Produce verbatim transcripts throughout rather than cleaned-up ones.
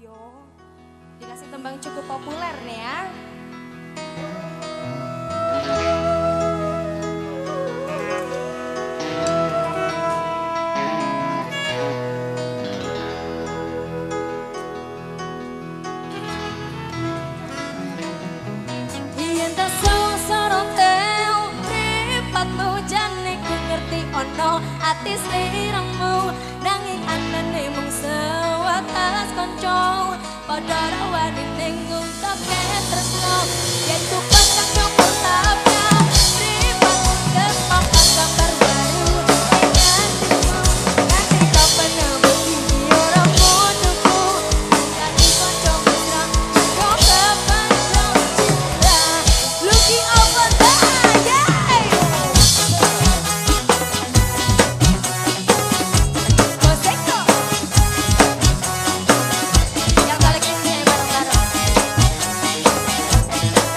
Ayo, dikasih tembang cukup populer nih ya. Yen tak sorot-sorote mripatmu jane ku ngerti ono ati sliramu nanging anane mung sewatas kanca padha rawani ning ngungkapke tresno yen ku pasang nomor tapi mripatmu kesempatan gambar baru dengan dirimu nanti kapan nemu video ramuanku jadi kanca mesra kau kepanjang cinta looking over there yeah Koseko yang balik ini bareng-bareng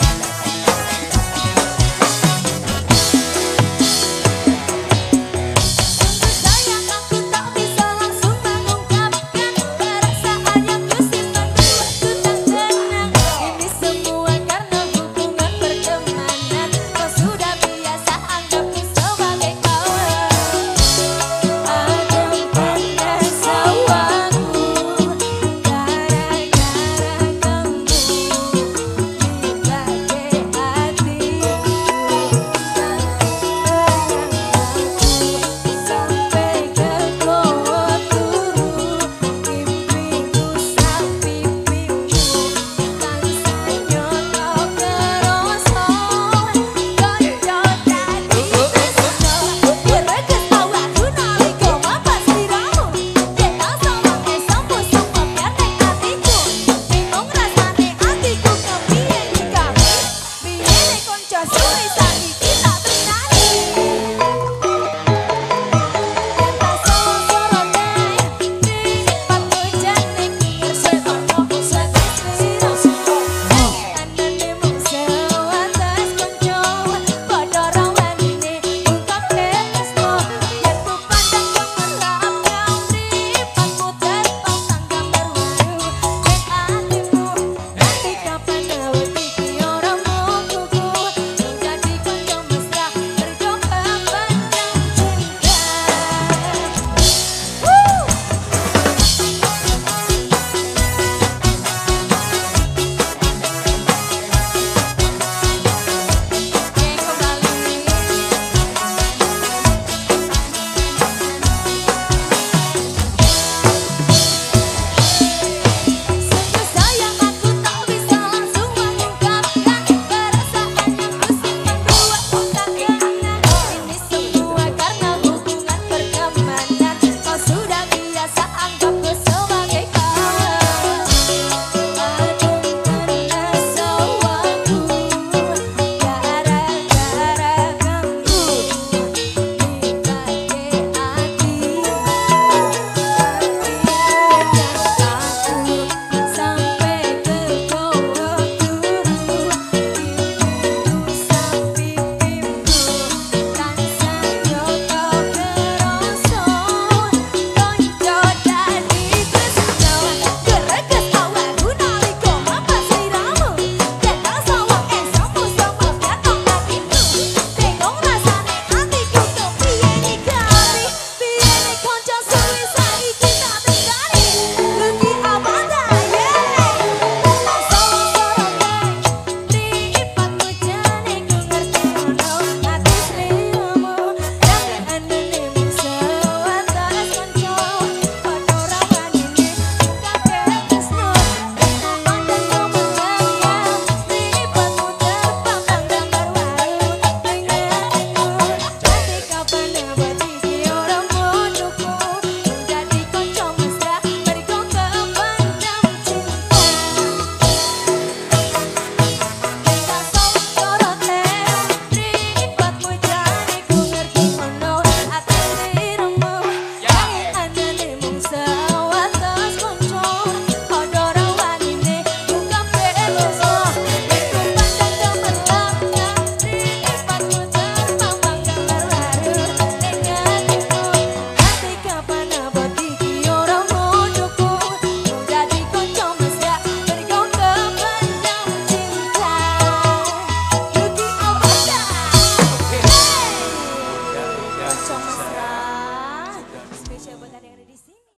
Jong